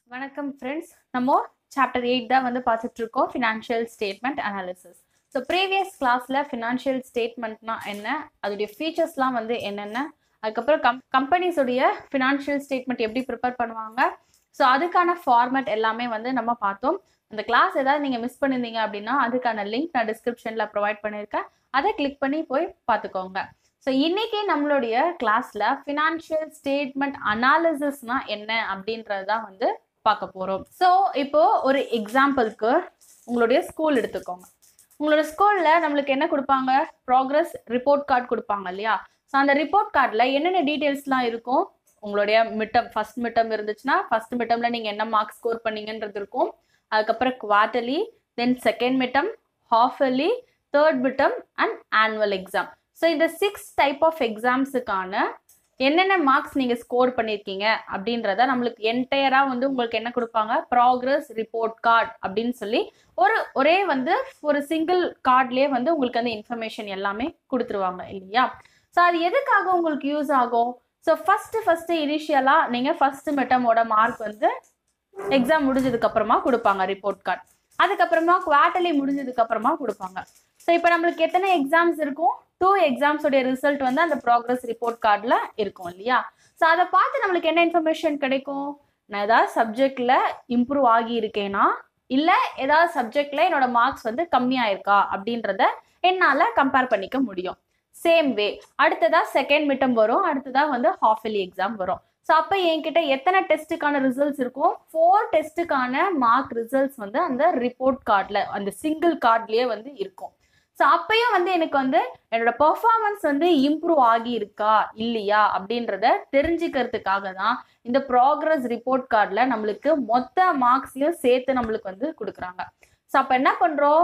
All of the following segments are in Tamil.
வணக்கம் ஃப்ரெண்ட்ஸ். நம்ம சாப்டர் 8 தான் வந்து பார்த்துட்டு இருக்கோம், financial statement analysis. So previous கிளாஸில் ஃபினான்ஷியல் ஸ்டேட்மெண்ட்னா என்ன, அதோடைய ஃபீச்சர்ஸ்லாம் வந்து என்னென்ன, அதுக்கப்புறம் கம்பெனிஸுடைய ஃபினான்ஷியல் ஸ்டேட்மெண்ட் எப்படி ப்ரிப்பேர் பண்ணுவாங்க, ஸோ அதுக்கான ஃபார்மேட் எல்லாமே வந்து நம்ம பார்த்தோம். அந்த கிளாஸ் ஏதாவது நீங்கள் மிஸ் பண்ணியிருந்தீங்க அப்படின்னா அதுக்கான லிங்க் நான் டிஸ்கிரிப்ஷனில் ப்ரொவைட் பண்ணியிருக்கேன், அதை கிளிக் பண்ணி போய் பார்த்துக்கோங்க. ஸோ இன்னைக்கு நம்மளுடைய கிளாஸ்ல ஃபினான்ஷியல் ஸ்டேட்மெண்ட் அனாலிசிஸ்னா என்ன அப்படின்றது தான் வந்து பார்க்க போறோம். ஸோ இப்போ ஒரு எக்ஸாம்பிளுக்கு உங்களுடைய ஸ்கூல் எடுத்துக்கோங்க. உங்களோட ஸ்கூல்ல நம்மளுக்கு என்ன கொடுப்பாங்க, ப்ராக்ரஸ் ரிப்போர்ட் கார்டு கொடுப்பாங்க இல்லையா. ஸோ அந்த ரிப்போர்ட் கார்டில் என்னென்ன டீட்டெயில்ஸ்லாம் இருக்கும், உங்களுடைய மிட்டம், ஃபர்ஸ்ட் மிட்டம் இருந்துச்சுன்னா ஃபர்ஸ்ட் மிட்டம்ல நீங்க என்ன மார்க் ஸ்கோர் பண்ணீங்கன்றது இருக்கும். அதுக்கப்புறம் quarterly, then second midterm, half yearly, third midterm and annual exam. So இந்த 6 டைப் ஆஃப் எக்ஸாம்ஸுக்கான என்னென்ன மார்க்ஸ் நீங்கள் ஸ்கோர் பண்ணியிருக்கீங்க அப்படின்றத நம்மளுக்கு என்டையராக வந்து உங்களுக்கு என்ன கொடுப்பாங்க, ப்ராக்ரஸ் ரிப்போர்ட் கார்டு அப்படின்னு சொல்லி ஒரே வந்து ஒரு சிங்கிள் கார்ட்லேயே வந்து உங்களுக்கு அந்த இன்ஃபர்மேஷன் எல்லாமே கொடுத்துருவாங்க இல்லையா. ஸோ அது எதுக்காக உங்களுக்கு யூஸ் ஆகும். ஸோ ஃபஸ்ட்டு இனிஷியலாக நீங்கள் ஃபர்ஸ்ட் மிட்டமோட மார்க் வந்து எக்ஸாம் முடிஞ்சதுக்கு அப்புறமா கொடுப்பாங்க ரிப்போர்ட் கார்டு. அதுக்கப்புறமா குவார்டர்லி முடிஞ்சதுக்கு அப்புறமா கொடுப்பாங்க. ஸோ இப்போ நம்மளுக்கு எத்தனை எக்ஸாம்ஸ் இருக்கும், 2 எக்ஸாம்ஸோடைய ரிசல்ட் வந்து அந்த ப்ராக்ரஸ் ரிப்போர்ட் கார்டில் இருக்கும் இல்லையா. ஸோ அதை பார்த்து நம்மளுக்கு என்ன இன்ஃபர்மேஷன் கிடைக்கும், நான் ஏதாவது சப்ஜெக்டில் இம்ப்ரூவ் ஆகி இருக்கேனா, இல்லை ஏதாவது சப்ஜெக்டில் என்னோட மார்க்ஸ் வந்து கம்மியாயிருக்கா அப்படின்றத என்னால் கம்பேர் பண்ணிக்க முடியும். சேம் வே அடுத்ததா செகண்ட் மிட்டம் வரும், அடுத்ததா வந்து ஹாஃப் இயர்லி எக்ஸாம் வரும். ஸோ அப்போ என்கிட்ட எத்தனை டெஸ்ட்டுக்கான ரிசல்ட்ஸ் இருக்கும், 4 டெஸ்ட்டுக்கான மார்க் ரிசல்ட்ஸ் வந்து அந்த ரிப்போர்ட் கார்டில், அந்த சிங்கிள் கார்ட்லேயே வந்து இருக்கும். ஸோ அப்பயும் வந்து எனக்கு வந்து என்னோட பெர்ஃபார்மன்ஸ் வந்து இம்ப்ரூவ் ஆகி இருக்கா இல்லையா அப்படின்றத தெரிஞ்சுக்கிறதுக்காக தான் இந்த ப்ராக்ரஸ் ரிப்போர்ட் கார்டில் நம்மளுக்கு மொத்த மார்க்ஸையும் சேர்த்து நம்மளுக்கு வந்து கொடுக்குறாங்க. ஸோ அப்போ என்ன பண்ணுறோம்,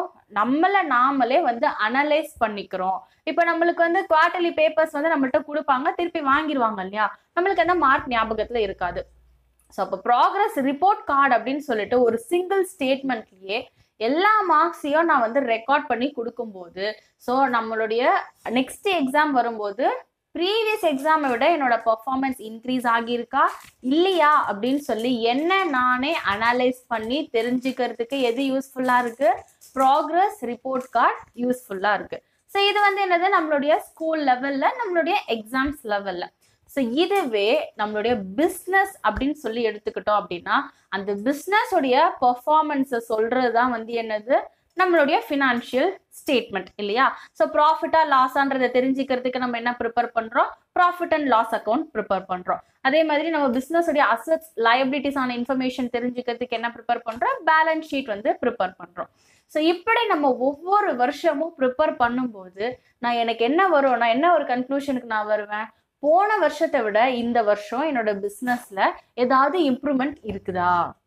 நாமளே வந்து அனலைஸ் பண்ணிக்கிறோம். இப்போ நம்மளுக்கு வந்து குவார்டர்லி பேப்பர்ஸ் வந்து நம்மள்கிட்ட கொடுப்பாங்க, திருப்பி வாங்கிடுவாங்க இல்லையா, நம்மளுக்கு அந்த மார்க் ஞாபகத்தில் இருக்காது. ஸோ அப்போ ப்ராக்ரஸ் ரிப்போர்ட் கார்டு அப்படின்னு சொல்லிட்டு ஒரு சிங்கிள் ஸ்டேட்மெண்ட்லேயே எல்லா மார்க்ஸையும் நான் வந்து ரெக்கார்ட் பண்ணி கொடுக்கும்போது, ஸோ நம்மளுடைய நெக்ஸ்ட் எக்ஸாம் வரும்போது ப்ரீவியஸ் எக்ஸாமை விட என்னோட பர்ஃபார்மன்ஸ் இன்க்ரீஸ் ஆகியிருக்கா இல்லையா அப்படின்னு சொல்லி என்ன நானே அனலைஸ் பண்ணி தெரிஞ்சுக்கிறதுக்கு எது யூஸ்ஃபுல்லாக இருக்கு, ப்ராக்ரஸ் ரிப்போர்ட் கார்டு யூஸ்ஃபுல்லாக இருக்கு. ஸோ இது வந்து என்னது, நம்மளுடைய ஸ்கூல் லெவலில், நம்மளுடைய எக்ஸாம்ஸ் லெவலில். ஸோ இதுவே நம்மளுடைய பிஸ்னஸ் அப்படின்னு சொல்லி எடுத்துக்கிட்டோம் அப்படின்னா அந்த பிஸ்னஸோடைய பர்ஃபார்மன்ஸை சொல்றது தான் வந்து என்னது, நம்மளுடைய ஃபினான்ஷியல் ஸ்டேட்மெண்ட் இல்லையா. ஸோ ப்ராஃபிட்டா லாஸான்றதை தெரிஞ்சுக்கிறதுக்கு நம்ம என்ன ப்ரிப்பேர் பண்ணுறோம், profit and loss account prepare பண்ணுறோம். அதே மாதிரி நம்ம பிஸ்னஸோடைய அசட்ஸ் லயபிலிட்டிஸ் ஆன இன்ஃபர்மேஷன் தெரிஞ்சுக்கிறதுக்கு என்ன ப்ரிப்பேர் பண்ணுறோம், பேலன்ஸ் ஷீட் வந்து ப்ரிப்பேர் பண்ணுறோம். ஸோ இப்படி நம்ம ஒவ்வொரு வருஷமும் ப்ரிப்பேர் பண்ணும்போது எனக்கு என்ன வரும், நான் என்ன ஒரு கன்க்ளூஷனுக்கு நான் வருவேன், போன வருஷத்தை விட இந்த வருஷம் என்னோட பிஸ்னஸ்ல ஏதாவது இம்ப்ரூவ்மெண்ட் இருக்குதா,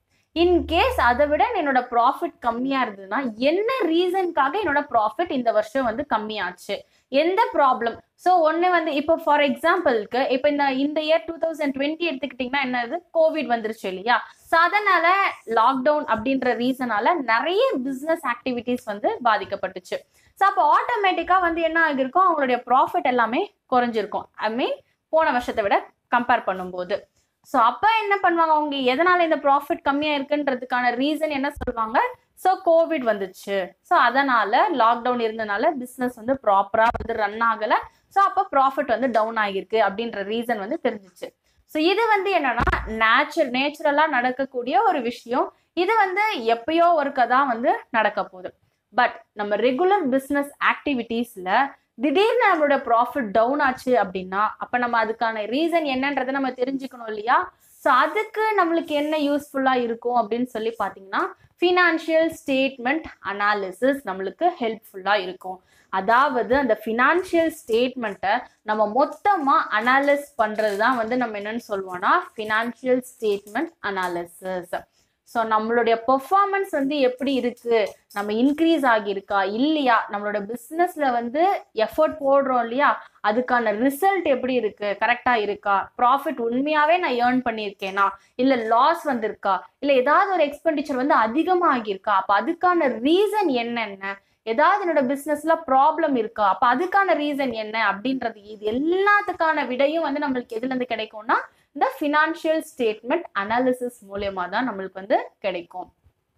இன்கேஸ் அதை விட என்னோட ப்ராஃபிட் கம்மியா இருந்ததுன்னா என்ன ரீசனுக்காக என்னோட ப்ராஃபிட் இந்த வருஷம் வந்து கம்மியாச்சு, எந்த ப்ராப்ளம். ஸோ ஒன்று வந்து இப்போ ஃபார் எக்ஸாம்பிளுக்கு இப்போ இந்த இயர் 2020 எடுத்துக்கிட்டிங்கன்னா என்னது, கோவிட் வந்துருச்சு இல்லையா. ஸோ அதனால லாக்டவுன் அப்படின்ற ரீசனால நிறைய பிஸ்னஸ் ஆக்டிவிட்டிஸ் வந்து பாதிக்கப்பட்டுச்சு. ஸோ அப்போ ஆட்டோமேட்டிக்காக வந்து என்ன ஆகிருக்கும், அவங்களுடைய ப்ராஃபிட் எல்லாமே குறைஞ்சிருக்கும், ஐ மீன் போன வருஷத்தை விட கம்பேர் பண்ணும்போது. ஸோ அப்போ என்ன பண்ணுவாங்க, அவங்க எதனால இந்த ப்ராஃபிட் கம்மியாக இருக்குன்றதுக்கான ரீசன் என்ன சொல்லுவாங்க, ஸோ கோவிட் வந்துச்சு, ஸோ அதனால லாக்டவுன் இருந்தனால பிஸ்னஸ் வந்து ப்ராப்பராக வந்து ரன் ஆகலை, ஸோ அப்போ ப்ராஃபிட் வந்து டவுன் ஆகிருக்கு அப்படின்ற ரீசன் வந்து தெரிஞ்சிச்சு. ஸோ இது வந்து என்னன்னா நேச்சுரலாக நடக்கக்கூடிய ஒரு விஷயம். இது வந்து எப்பயோ ஒருக்க தான் வந்து நடக்க போகுது. பட் நம்ம ரெகுலர் பிஸ்னஸ் ஆக்டிவிட்டீஸ்ல திடீர்னு நம்மளோட ப்ராஃபிட் டவுன் ஆச்சு அப்படின்னா அப்போ நம்ம அதுக்கான ரீசன் என்னன்றதை நம்ம தெரிஞ்சுக்கணும் இல்லையா. ஸோ அதுக்கு நம்மளுக்கு என்ன யூஸ்ஃபுல்லாக இருக்கும் அப்படின்னு சொல்லி பார்த்தீங்கன்னா ஃபினான்ஷியல் ஸ்டேட்மெண்ட் அனாலிசிஸ் நம்மளுக்கு ஹெல்ப்ஃபுல்லாக இருக்கும். அதாவது அந்த ஃபினான்ஷியல் ஸ்டேட்மெண்ட்டை நம்ம மொத்தமாக அனாலிஸ் பண்ணுறது தான் வந்து நம்ம என்னன்னு சொல்லுவோம்னா ஃபினான்ஷியல் ஸ்டேட்மெண்ட் அனாலிசிஸ். ஸோ நம்மளுடைய பெர்ஃபார்மன்ஸ் வந்து எப்படி இருக்கு, நம்ம இன்க்ரீஸ் ஆகியிருக்கா இல்லையா, நம்மளோட பிஸ்னஸ்ல வந்து எஃபர்ட் போடுறோம் இல்லையா, அதுக்கான ரிசல்ட் எப்படி இருக்கு, கரெக்டா இருக்கா, ப்ராஃபிட் உண்மையாவே நான் ஏர்ன் பண்ணியிருக்கேனா, இல்லை லாஸ் வந்திருக்கா, இல்லை ஏதாவது ஒரு எக்ஸ்பெண்டிச்சர் வந்து அதிகமாக ஆகியிருக்கா, அப்போ அதுக்கான ரீசன் என்னென்ன, ஏதாவது என்னோட பிஸ்னஸ்ல ப்ராப்ளம் இருக்கா, அப்போ அதுக்கான ரீசன் என்ன அப்படின்றது, இது எல்லாத்துக்கான விடையும் வந்து நம்மளுக்கு எதுல இருந்து கிடைக்கும்னா இந்த ஃபினான்ஷியல் ஸ்டேட்மெண்ட் அனாலிசிஸ் மூலமா தான் நம்மளுக்கு வந்து கிடைக்கும்.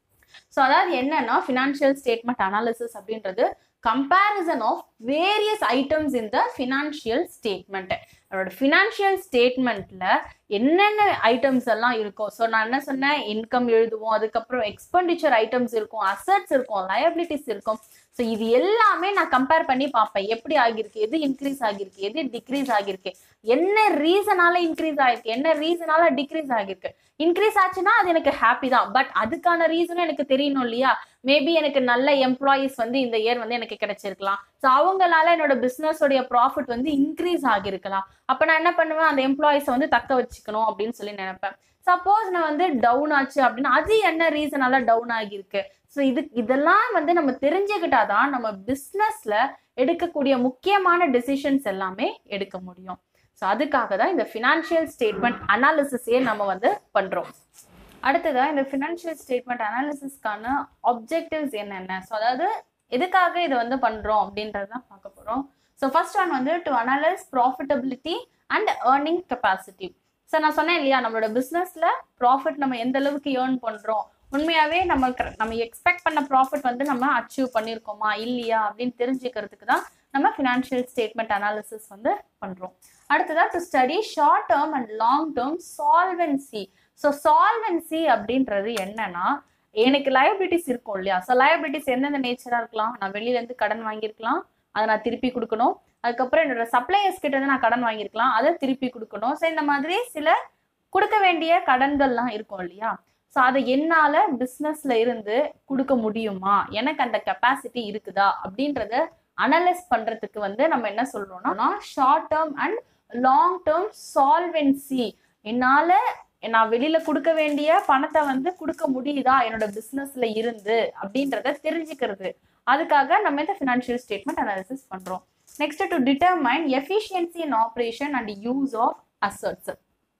ஸோ அதாவது என்னன்னா ஃபினான்ஷியல் ஸ்டேட்மெண்ட் அனாலிசிஸ் அப்படின்றது comparison of various items in the financial statement. நம்மளோட ஃபினான்ஷியல் ஸ்டேட்மெண்ட்ல என்னென்ன ஐட்டம்ஸ் எல்லாம் இருக்கும். ஸோ நான் என்ன சொன்னேன், இன்கம் எழுதுவோம், அதுக்கப்புறம் எக்ஸ்பெண்டிச்சர் ஐட்டம்ஸ் இருக்கும், அசட்ஸ் இருக்கும், லயபிலிட்டிஸ் இருக்கும். ஸோ இது எல்லாமே நான் கம்பேர் பண்ணி பார்ப்பேன், எப்படி ஆகிருக்கு, எது இன்க்ரீஸ் ஆகிருக்கு, எது டிக்ரீஸ் ஆகிருக்கு, என்ன ரீசனால இன்க்ரீஸ் ஆகிருக்கு, என்ன ரீசனால டிக்ரீஸ் ஆகிருக்கு. இன்க்ரீஸ் ஆச்சுன்னா அது எனக்கு ஹாப்பி தான், பட் அதுக்கான ரீசனும் எனக்கு தெரியணும் இல்லையா. மேபி எனக்கு நல்ல எம்ப்ளாயிஸ் வந்து இந்த இயர் வந்து எனக்கு கிடைச்சிருக்கலாம். ஸோ அவங்களால என்னோட பிஸ்னஸோடைய ப்ராஃபிட் வந்து இன்க்ரீஸ் ஆகிருக்கலாம். அப்போ நான் என்ன பண்ணுவேன், அந்த எம்ப்ளாயிஸை வந்து தக்க வச்சுக்கணும் அப்படின்னு சொல்லி நினைப்பேன். சப்போஸ் நான் வந்து டவுன் ஆச்சு அப்படின்னா அது என்ன ரீசனால டவுன் ஆகிருக்கு. ஸோ இதெல்லாம் வந்து நம்ம தெரிஞ்சுக்கிட்டாதான் நம்ம பிஸ்னஸ்ல எடுக்கக்கூடிய முக்கியமான டெசிஷன்ஸ் எல்லாமே எடுக்க முடியும். ஸோ அதுக்காக தான் இந்த ஃபினான்ஷியல் ஸ்டேட்மெண்ட் அனாலிசிஸே நம்ம வந்து பண்றோம். அடுத்ததான் இந்த ஃபினான்ஷியல் ஸ்டேட்மெண்ட் அனாலிசிஸ்க்கான ஆப்ஜெக்டிவ்ஸ் என்னென்ன, ஸோ அதாவது எதுக்காக இதை வந்து பண்றோம் அப்படின்றதான் பார்க்க போறோம். ஸோ ஃபர்ஸ்ட் ஒன் வந்து to analyse profitability and earning capacity. So நான் சொன்னேன் இல்லையா, நம்மளோட பிஸ்னஸ்ல ப்ராஃபிட் நம்ம எந்த அளவுக்கு ஏர்ன் பண்றோம், உண்மையாவே நம்ம எக்ஸ்பெக்ட் பண்ண ப்ராஃபிட் வந்து நம்ம அச்சீவ் பண்ணியிருக்கோமா இல்லையா அப்படின்னு தெரிஞ்சுக்கிறதுக்கு தான் நம்ம ஃபினான்ஷியல் ஸ்டேட்மெண்ட் அனாலிசிஸ் வந்து பண்றோம். அடுத்ததா to study short term and long term solvency. So solvency அப்படின்றது என்னன்னா, எனக்கு லயபிலிட்டிஸ் இருக்கும் இல்லையா. ஸோ லயபிலிட்டிஸ் எந்தெந்த நேச்சரா இருக்கலாம், நான் வெளியில இருந்து கடன் வாங்கியிருக்கலாம், அதை நான் திருப்பி கொடுக்கணும். அதுக்கப்புறம் என்னோட சப்ளையர்ஸ் கிட்ட இருந்து நான் கடன் வாங்கியிருக்கலாம், அதை திருப்பி கொடுக்கணும். ஸோ இந்த மாதிரி சில கொடுக்க வேண்டிய கடன்கள்லாம் இருக்கும் இல்லையா. ஸோ அதை என்னால பிஸ்னஸ்ல இருந்து கொடுக்க முடியுமா, எனக்கு அந்த கெப்பாசிட்டி இருக்குதா அப்படின்றத அனலைஸ் பண்றதுக்கு வந்து நம்ம என்ன சொல்றோம்னா short term and long term solvency. என்னால நான் வெளியில கொடுக்க வேண்டிய பணத்தை வந்து கொடுக்க முடியுதா என்னோட பிஸ்னஸ்ல இருந்து அப்படின்றத தெரிஞ்சுக்கிறது. அதுக்காக நம்ம இந்த ஃபினான்ஷியல் ஸ்டேட்மெண்ட் அனாலிசிஸ் பண்றோம். Next to determine efficiency in operation and use of assets.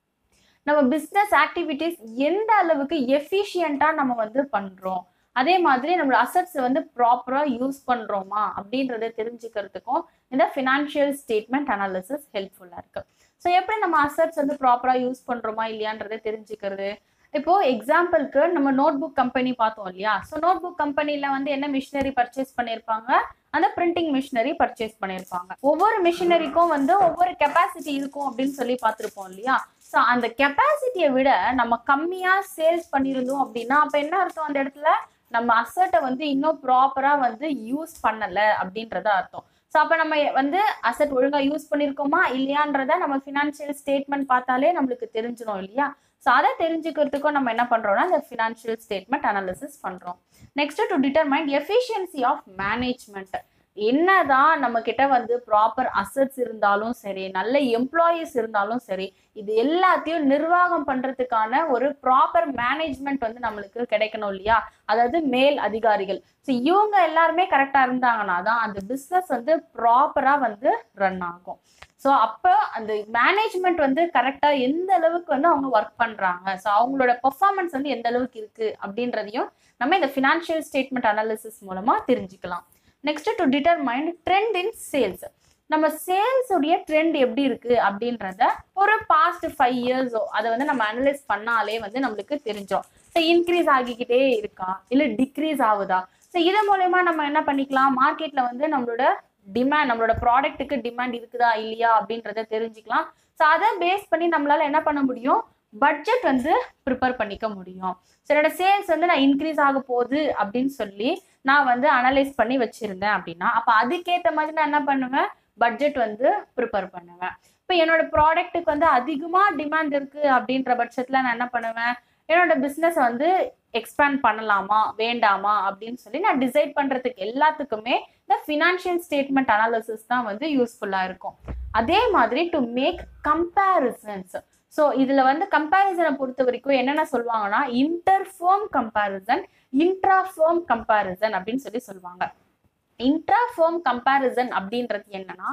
நம்ம பிஸ்னஸ் ஆக்டிவிட்டிஸ் எந்த அளவுக்கு எஃபிஷியண்டா நம்ம வந்து பண்றோம், அதே மாதிரி நம்மளோட அசட்ஸ் வந்து ப்ராப்பரா யூஸ் பண்றோமா அப்படின்றத தெரிஞ்சுக்கிறதுக்கும் இந்த ஃபினான்ஷியல் ஸ்டேட்மெண்ட் அனாலிசிஸ் ஹெல்ப்ஃபுல்லா இருக்கு. ஸோ எப்படி நம்ம அசட்ஸ் வந்து ப்ராப்பரா யூஸ் பண்றோமா இல்லையான்றதை தெரிஞ்சுக்கிறது. இப்போ எக்ஸாம்பிளுக்கு நம்ம நோட் புக் கம்பெனி பார்த்தோம் இல்லையா. ஸோ நோட் புக் கம்பெனில வந்து என்ன மிஷினரி பர்ச்சேஸ் பண்ணியிருப்பாங்க, அந்த பிரிண்டிங் மிஷினரி பர்ச்சேஸ் பண்ணியிருப்பாங்க. ஒவ்வொரு மிஷினரிக்கும் வந்து ஒவ்வொரு கெப்பாசிட்டி இருக்கும் அப்படின்னு சொல்லி பார்த்துருப்போம் இல்லையா. ஸோ அந்த கெப்பாசிட்டியை விட நம்ம கம்மியா சேல்ஸ் பண்ணியிருந்தோம் அப்படின்னா அப்ப என்ன அர்த்தம், அந்த இடத்துல நம்ம அசட்டை வந்து இன்னும் ப்ராப்பரா வந்து யூஸ் பண்ணல அப்படின்றத அர்த்தம். ஸோ அப்போ நம்ம வந்து அசட் ஒழுங்கா யூஸ் பண்ணியிருக்கோமா இல்லையான்றத நம்ம ஃபினான்ஷியல் ஸ்டேட்மெண்ட் பார்த்தாலே நம்மளுக்கு தெரிஞ்சிடும் இல்லையா. ஸோ அதை தெரிஞ்சுக்கிறதுக்கும் நம்ம என்ன பண்றோம்னா இந்த ஃபினான்ஷியல் ஸ்டேட்மெண்ட் அனாலிசிஸ் பண்றோம். Next to determine efficiency of management. என்னதான் நம்ம கிட்ட வந்து ப்ராப்பர் அசட்ஸ் இருந்தாலும் சரி, நல்ல எம்ப்ளாயிஸ் இருந்தாலும் சரி, இது எல்லாத்தையும் நிர்வாகம் பண்றதுக்கான ஒரு ப்ராப்பர் மேனேஜ்மெண்ட் வந்து நம்மளுக்கு கிடைக்கணும் இல்லையா. அதாவது மேல் அதிகாரிகள். ஸோ இவங்க எல்லாருமே கரெக்டா இருந்தாங்கன்னா தான் அந்த பிஸ்னஸ் வந்து ப்ராப்பரா வந்து ரன் ஆகும். ஸோ அப்போ அந்த மேனேஜ்மெண்ட் வந்து கரெக்டா எந்த அளவுக்கு வந்து அவங்க ஒர்க் பண்றாங்க, ஸோ அவங்களோட பெர்ஃபார்மன்ஸ் வந்து எந்த அளவுக்கு இருக்கு அப்படின்றதையும் நம்ம இந்த ஃபினான்ஷியல் ஸ்டேட்மெண்ட் அனாலிசிஸ் மூலமா தெரிஞ்சுக்கலாம். Next to determine trend in sales. நம்ம சேல்ஸ் உடைய ட்ரெண்ட் எப்படி இருக்கு அப்படின்றத ஒரு பாஸ்ட் 5 years அதை வந்து நம்ம அனலைஸ் பண்ணாலே வந்து நம்மளுக்கு தெரிஞ்சிடும். ஸோ இன்க்ரீஸ் ஆகிக்கிட்டே இருக்கா இல்லை டிக்ரீஸ் ஆகுதா. ஸோ இது மூலயமா நம்ம என்ன பண்ணிக்கலாம், மார்க்கெட்ல வந்து நம்மளோட டிமாண்ட், நம்மளோட ப்ராடக்ட்டுக்கு டிமாண்ட் இருக்குதா இல்லையா அப்படின்றத தெரிஞ்சுக்கலாம். ஸோ அதை பேஸ் பண்ணி நம்மளால என்ன பண்ண முடியும், பட்ஜெட் வந்து ப்ரிப்பேர் பண்ணிக்க முடியும். ஸோ என்னோட சேல்ஸ் வந்து நான் இன்க்ரீஸ் ஆக போகுது அப்படின்னு சொல்லி நான் வந்து அனலைஸ் பண்ணி வச்சிருந்தேன் அப்படின்னா அப்போ அதுக்கேற்ற மாதிரி நான் என்ன பண்ணுவேன், பட்ஜெட் வந்து ப்ரிப்பேர் பண்ணுவேன். இப்போ என்னோட ப்ராடக்ட்டுக்கு வந்து அதிகமாக டிமாண்ட் இருக்கு அப்படின்ற பட்சத்தில் நான் என்ன பண்ணுவேன், என்னோட பிஸ்னஸ் வந்து எக்ஸ்பேண்ட் பண்ணலாமா வேண்டாமா அப்படின்னு சொல்லி நான் டிசைட் பண்றதுக்கு எல்லாத்துக்குமே இந்த ஃபினான்ஷியல் ஸ்டேட்மெண்ட் அனாலிசிஸ் தான் வந்து யூஸ்ஃபுல்லா இருக்கும். அதே மாதிரி டு மேக் கம்பேரிசன்ஸ். ஸோ இதுல வந்து கம்பேரிசனை பொறுத்த வரைக்கும் என்னென்ன சொல்லுவாங்கன்னா இன்டர்ஃபர்ம் கம்பேரிசன், இன்ட்ராஃபர்ம் கம்பேரிசன் அப்படின்னு சொல்லி சொல்லுவாங்க. இன்ட்ராஃபர்ம் கம்பேரிசன் அப்படின்றது என்னன்னா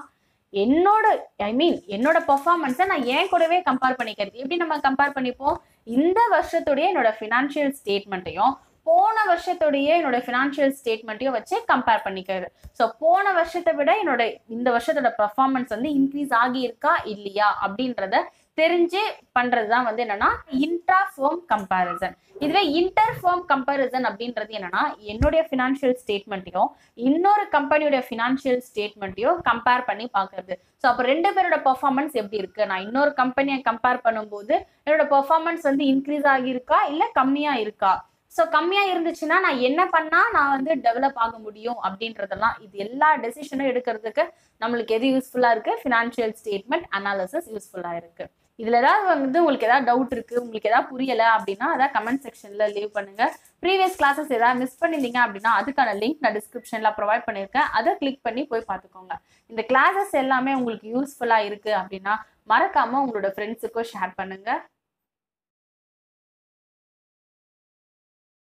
என்னோட பெர்ஃபார்மன்ஸை நான் ஏன் கூடவே கம்பேர் பண்ணிக்கிறது. எப்படி நம்ம கம்பேர் பண்ணிப்போம், இந்த வருஷத்துடைய என்னோட ஃபினான்ஷியல் ஸ்டேட்மெண்ட்டையும் போன வருஷத்துடைய என்னோட ஃபினான்ஷியல் ஸ்டேட்மெண்ட்டையும் வச்சு கம்பேர் பண்ணிக்கிறது. ஸோ போன வருஷத்தை விட என்னோட இந்த வருஷத்தோட பெர்ஃபார்மன்ஸ் வந்து இன்க்ரீஸ் ஆகி இருக்கா இல்லையா அப்படின்றத தெரிஞ்சு பண்றதுதான் வந்து என்னன்னா இன்ட்ரா ஃபர்ம் கம்பேரிசன். இதுவே இன்டர் ஃபர்ம் கம்பேரிசன் அப்படின்றது என்னன்னா என்னுடைய ஃபினான்ஷியல் ஸ்டேட்மெண்ட்டையும் இன்னொரு கம்பெனியோட ஃபினான்ஷியல் ஸ்டேட்மெண்ட்டையும் கம்பேர் பண்ணி பாக்குறது. ஸோ அப்போ ரெண்டு பேரோட பெர்ஃபார்மன்ஸ் எப்படி இருக்கு, நான் இன்னொரு கம்பெனியை கம்பேர் பண்ணும்போது என்னோட பெர்ஃபார்மன்ஸ் வந்து இன்க்ரீஸ் ஆகியிருக்கா இல்ல கம்மியா இருக்கா. ஸோ கம்மியா இருந்துச்சுன்னா நான் என்ன பண்ணா நான் வந்து டெவலப் ஆக முடியும் அப்படின்றதெல்லாம், இது எல்லா டெசிஷனும் எடுக்கிறதுக்கு நம்மளுக்கு எது யூஸ்ஃபுல்லா இருக்கு, ஃபினான்ஷியல் ஸ்டேட்மெண்ட் அனாலிசிஸ் யூஸ்ஃபுல்லா இருக்கு. இதுல ஏதாவது வந்து உங்களுக்கு ஏதாவது டவுட் இருக்கு, உங்களுக்கு ஏதாவது புரியல அப்படின்னா அதான் கமெண்ட் செக்ஷன்ல லீவ் பண்ணுங்க. ப்ரீவியஸ் கிளாஸஸ் ஏதாவது மிஸ் பண்ணிருந்தீங்க அப்படின்னா அதுக்கான லிங்க் நான் டிஸ்கிரிப்ஷன்ல ப்ரொவைட் பண்ணிருக்கேன், அதை கிளிக் பண்ணி போய் பார்த்துக்கோங்க. இந்த கிளாஸஸ் எல்லாமே உங்களுக்கு யூஸ்ஃபுல்லா இருக்கு அப்படின்னா மறக்காம உங்களோட ஃப்ரெண்ட்ஸுக்கும் ஷேர் பண்ணுங்க.